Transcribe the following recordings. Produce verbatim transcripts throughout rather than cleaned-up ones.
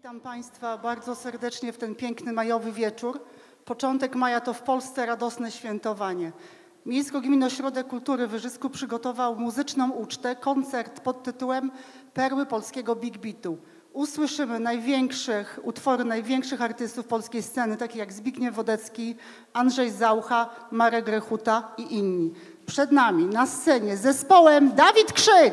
Witam Państwa bardzo serdecznie w ten piękny majowy wieczór. Początek maja to w Polsce radosne świętowanie. Miejsko-Gminny Ośrodek Kultury w Wyżysku przygotował muzyczną ucztę, koncert pod tytułem Perły polskiego Big Beatu. Usłyszymy największych, utwory największych artystów polskiej sceny, takich jak Zbigniew Wodecki, Andrzej Zaucha, Marek Grechuta i inni. Przed nami na scenie z zespołem Dawid Krzyk.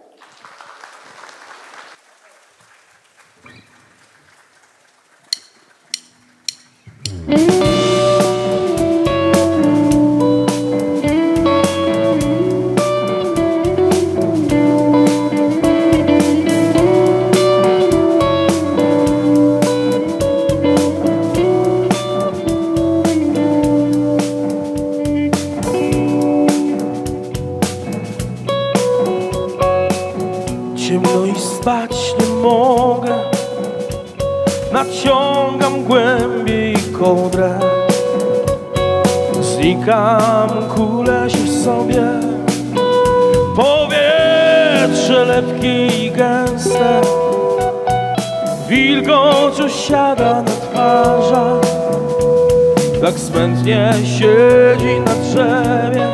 Ciemno i spać nie mogę, naciągam głębiej kołdrę. Znikam, kulę się w sobie, powietrze lepkie i gęste. Wilgoć osiada na twarzach, tak smętnie siedzi na drzewie,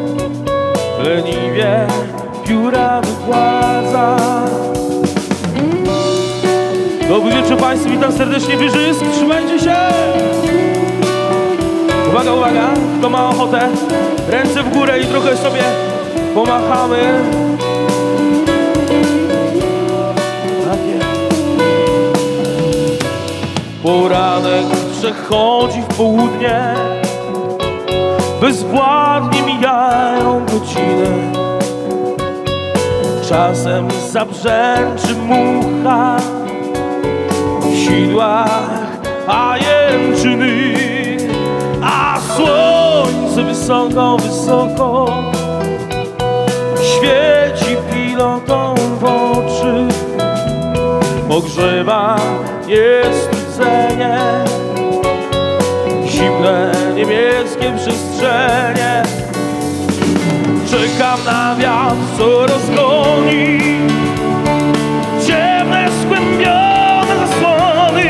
leniwie pióra wygładza. Dobry wieczór Państwu, witam serdecznie Wyżysk, trzymajcie się! Uwaga, uwaga, kto ma ochotę, ręce w górę i trochę sobie pomachamy. Tak jest. Poranek przechodzi w południe, bezwładnie mijają godziny. Czasem zabrzęczy mucha w sidłach pajęczyny, a słońce wysoko, wysoko świeci pilotom w oczy. Pogrzewa niestrudzenie, zimne niemieckie przestrzenie. Czekam na wiatr, co rozgoni ciemne, skłębione zasłony.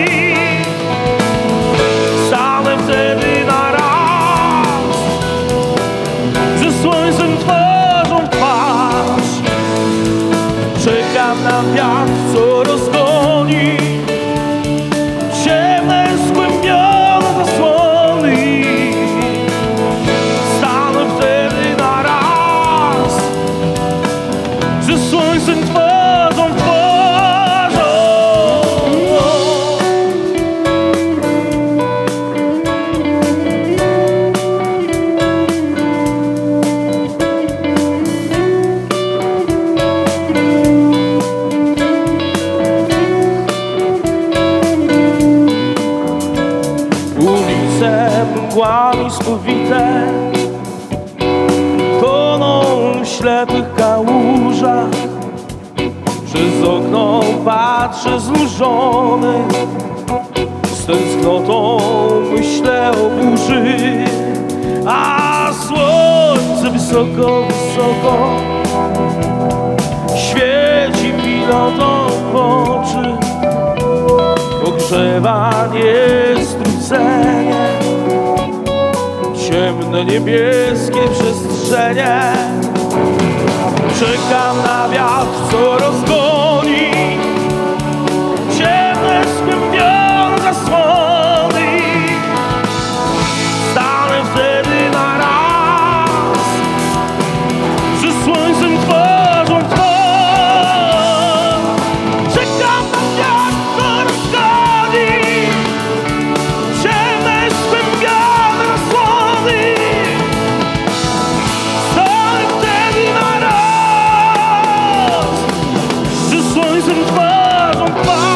Stanę wtedy na raz ze słońcem twarzą w twarz. Czekam na wiatr, co rozgoni ciemne, skłębione zasłony. Stanę wtedy na raz ze słońcem twarzą w twarzą. Ulice mgłami spowite toną w ślepych kałużach. Przez okno patrzę znużony, z tęsknotą myślę o burzy. A słońce wysoko, wysoko świeci pilotom w oczy. Pogrzewa niestrudzenie, ciemne niebieskie przestrzenie. Czekam na wiatr, co rozgoni ciemne, skłębione zasłony. Stanę wtedy na raz ze słońcem twarzą w twarz. Czekam na wiatr, co rozgoni ciemne, skłębione zasłony. Stanę wtedy na raz ze słońcem twarzą w twarz.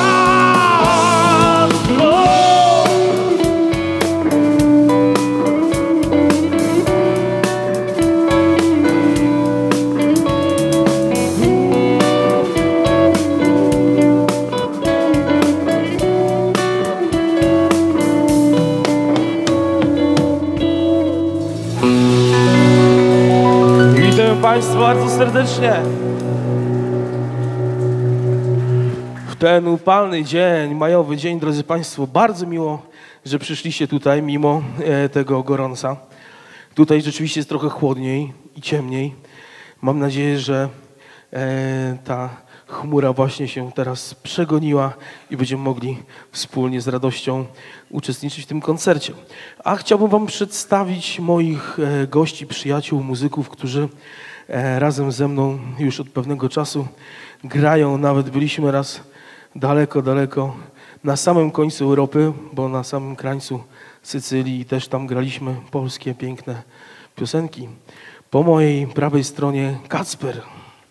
Witam Państwa bardzo serdecznie. ten upalny dzień, majowy dzień, drodzy Państwo, bardzo miło, że przyszliście tutaj mimo e, tego gorąca. Tutaj rzeczywiście jest trochę chłodniej i ciemniej. Mam nadzieję, że e, ta chmura właśnie się teraz przegoniła i będziemy mogli wspólnie z radością uczestniczyć w tym koncercie. A chciałbym Wam przedstawić moich e, gości, przyjaciół, muzyków, którzy e, razem ze mną już od pewnego czasu grają. Nawet byliśmy raz daleko, daleko na samym końcu Europy, bo na samym krańcu Sycylii i też tam graliśmy polskie, piękne piosenki. Po mojej prawej stronie Kacper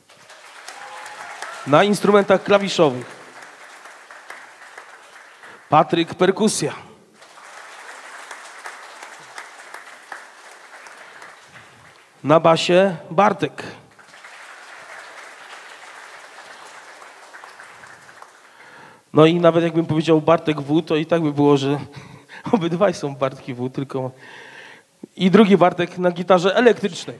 na instrumentach klawiszowych, Patryk perkusja, na basie Bartek, no i nawet jakbym powiedział Bartek W, to i tak by było, że obydwaj są Bartki W, tylko i drugi Bartek na gitarze elektrycznej.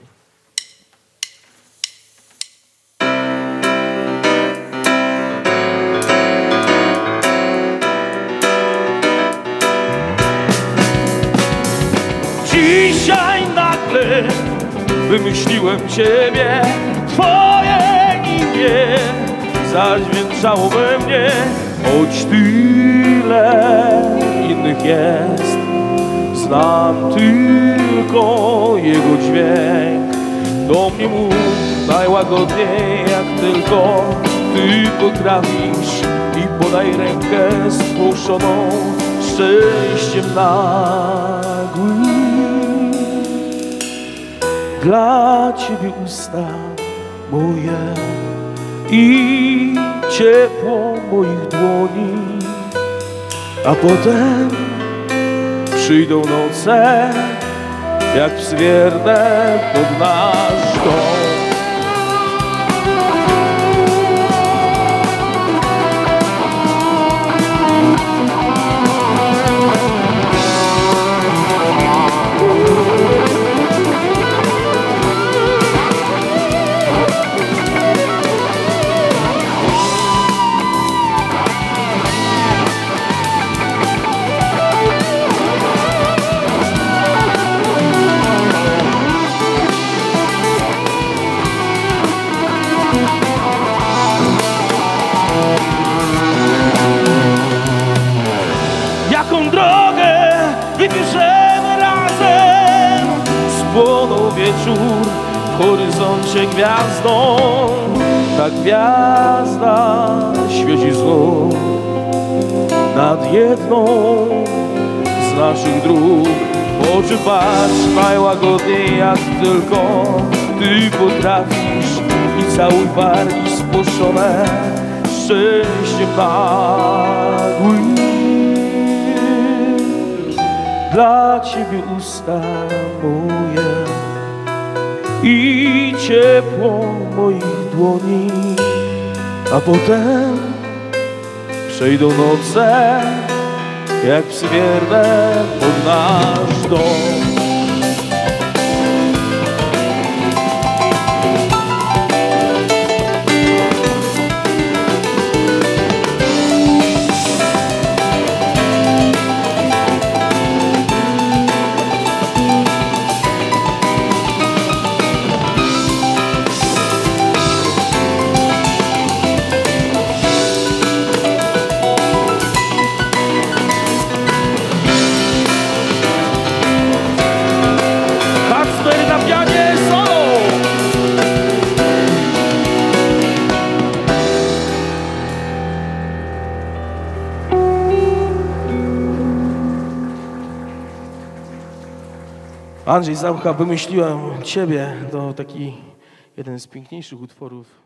Dzisiaj nagle wymyśliłem Ciebie, Twoje imię zadźwięczało we mnie, choć tyle innych jest, znam tylko jego dźwięk. Do mnie mów najłagodniej jak tylko Ty potrafisz i podaj rękę spłoszoną szczęściem nagłym. Dla Ciebie usta moje i ciepło moich dłoni, a potem przyjdą noce jak wzwierne pod nasz dom. Jaką drogę wybierzemy razem, spłonął wieczór w horyzoncie gwiazdą. Ta gwiazda świeci znów nad jedną z naszych dróg. W oczy patrz najłagodniej jak tylko Ty potrafisz i całuj wargi spłoszone szczęściem nagłym. Dla Ciebie usta moje i ciepło moich dłoni, a potem przejdą noce jak wzwierne pod nasz dom. Andrzej Zaucha, wymyśliłem Ciebie, to taki jeden z piękniejszych utworów